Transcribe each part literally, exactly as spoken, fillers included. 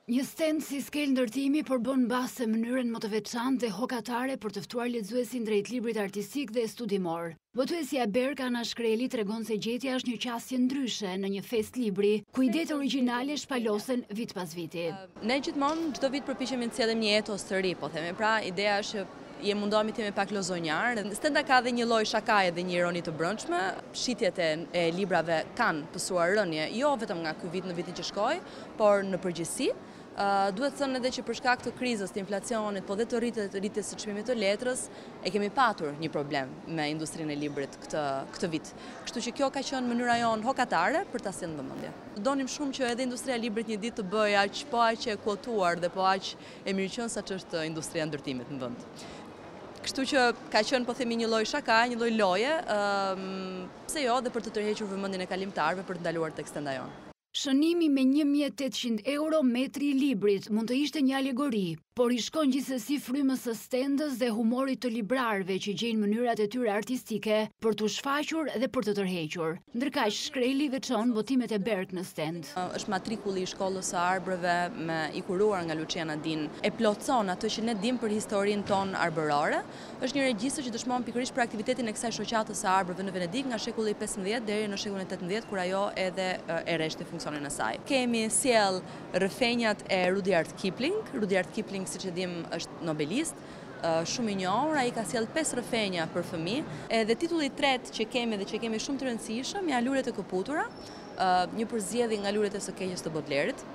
Një stend si skel ndërtimi përbën base mënyrën më të veçantë dhe hokatare për të ftuar lexuesin drejt librit artistik dhe studimor. Votuesja Berka nga Shkreli tregon se gjetja është një qasje ndryshe në një fest libri, ku idetë origjinale shpalosen vit pas viti. Ne gjithmonë çdo vit përpiqemi të sjellim një etos të ri, po themi. Pra, ideja është je mundohemi të jemi pak lozonjar. Stenda ka dhe një lloj shakaje dhe një ironi të brendshme. Shitjet e librave kanë pësuar rënje, jo vetëm nga ky vit në vitin që shkoi, por në përgjithësi. Uh, duhet thënë edhe që për shkak të krizës, të inflacionit, po dhe të rritjes rritjes së çmimit të letrës, e kemi patur një problem me industrinë e librit këtë këtë vit. Kështu që kjo ka qenë mënyra jonë hokatare për ta sjellë në vëmendje. Donim shumë që edhe industria e librit një ditë të bëjë aq po aq e kotuar dhe po aq e mirëqenë sa ç'është industria e ndërtimit në vend. Kështu që ka qenë, po themi, një lloj shaka, një lloj loje, um, pse jo, dhe për të tërhequr vëmendjen e kalimtarëve për të ndaluar tek stenda jonë. Shënimi me një mijë e tetëqind euro metri i librit mund të ishte një alegori, por i shkon gjithsesi frymës së stendës dhe humorit të librarëve që gjejnë mënyrat e tyre artistike për t'u shfaqur dhe për të tërhequr. Ndërkaq Shkreli veçon votimet e Berk në stend. Është matrikulli i shkollës së Arbërve me i kuruar nga Luciana Din. E plotson atë që ne dim për historinë tonë arbërore. Është një regjistër që dëshmon pikërisht për aktivitetin e kësaj shoqatës së Arbërve në Venedik nga shekulli pesëmbëdhjetë deri në shekullin e tetëmbëdhjetë, kur ajo edhe e reshti funksionin e saj. Kemi sjell rrëfenjat e Rudyard Kipling. Rudyard Kipling, siç e dim, është nobelist, shumë i njohur. Ai ka sjell pesë rrëfenja për fëmijë. Edhe titulli i tretë që kemi dhe që kemi shumë të rëndësishëm, janë Lulet e këputura, një përzgjedhje nga Lulet e së keqes të Bodlerit.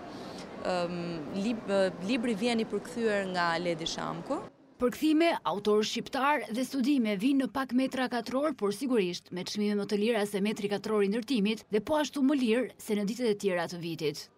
Libri vjen i përkthyer nga Ledi Shamku. Përkthime, autor shqiptar dhe studime vinë në pak metra katror, por sigurisht me çmime më të lira se metri katror i ndërtimit dhe po ashtu më lirë se në ditët e tjera të vitit.